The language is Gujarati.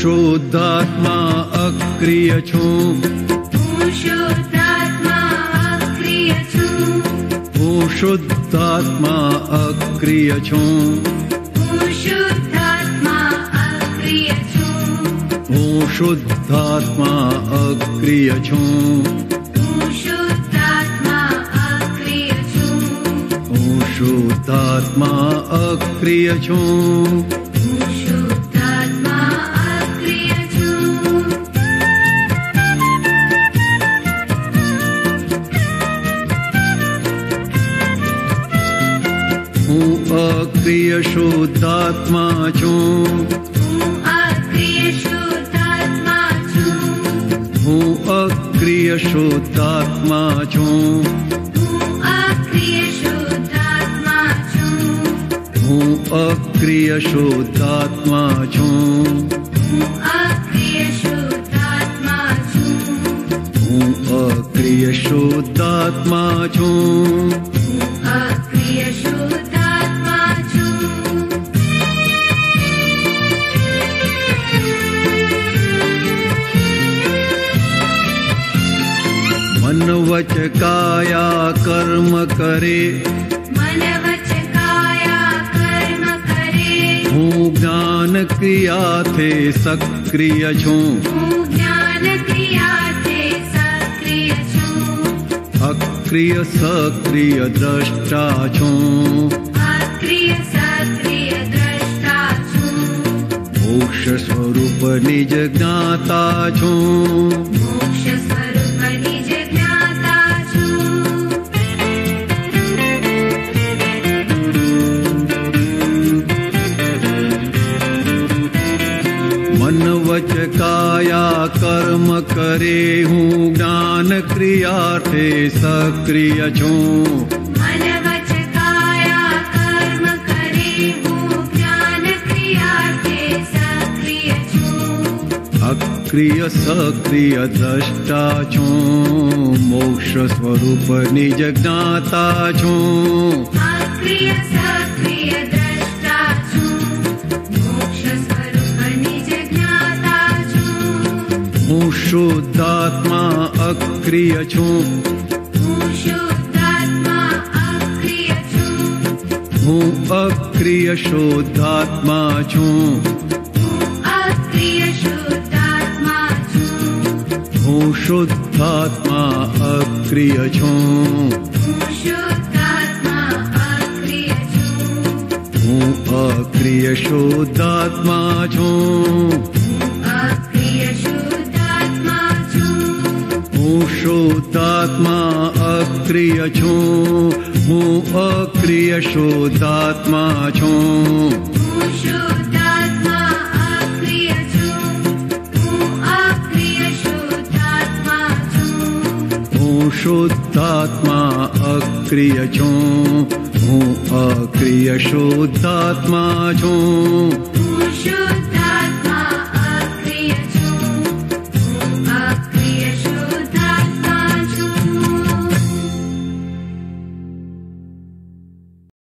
શુદ્ધાત્મા અક્રિય છું. હું શુદ્ધાત્મા અક્રિય છું. હું શુદ્ધાત્મા અક્રિય છું. હું શુદ્ધાત્મા અક્રિય છું. હું શુદ્ધાત્મા અક્રિય છું. હું શુદ્ધાત્મા અક્રિય છું. હું શુદ્ધાત્મા અક્રિય છું. હું શુદ્ધાત્મા અક્રિય છું. હું અક્રિય શુદ્ધાત્મા છું. હું અક્રિય શુદ્ધાત્મા છું. હું અક્રિય શુદ્ધાત્મા છું. હું અક્રિય શુદ્ધાત્મા છું. હું અક્રિય શુદ્ધાત્મા છું. હું અક્રિય શુદ્ધાત્મા છું. હું અક્રિય શુદ્ધાત્મા છું. હું અક્રિય શુદ્ધાત્મા છું. મન વચ કાયા કર્મ કરે. મન વચ કાયા કર્મ કરે. હું જ્ઞાન ક્રિયાથી સક્રિય છું. હું જ્ઞાન ક્રિયાથી સક્રિય છું. અક્રિય સક્રિય દ્રષ્ટા છું. અક્રિય સક્રિય દ્રષ્ટા છું. મોક્ષ સ્વરૂપ નિજ જ્ઞાતા છું. મોક્ષ સ્વરૂપ નિજ જ્ઞાતા છું. મન વચ કાયા કર્મ કરે. હું જ્ઞાન ક્રિયાથી સક્રિય છું. મન વચ કાયા કર્મ કરે. હું જ્ઞાન ક્રિયાથી સક્રિય છું. અક્રિય સક્રિય દ્રષ્ટા છું. મોક્ષ સ્વરૂપ નિજ જ્ઞાતા છું. અક્રિય સક્રિય દ્રષ્ટા છું. મોક્ષ સ્વરૂપ નિજ જ્ઞાતા છું. હું શુદ્ધાત્મા અક્રિય છું. હું શુદ્ધાત્મા અક્રિય છું. હું અક્રિય શુદ્ધાત્મા છું. હું અક્રિય શુદ્ધાત્મા છું. હું શુદ્ધાત્મા અક્રિય છું. હું શુદ્ધાત્મા અક્રિય છું. હું અક્રિય શુદ્ધાત્મા છું. અક્રિય શુદ્ધાત્મા છું. હું શુદ્ધાત્મા અક્રિય છું. હું અક્રિય શુદ્ધાત્મા છું. હું શુદ્ધાત્મા અક્રિય છું. હું અક્રિય શુદ્ધાત્મા છું. હું શુદ્ધાત્મા અક્રિય છું. હું અક્રિય શુદ્ધાત્મા છું.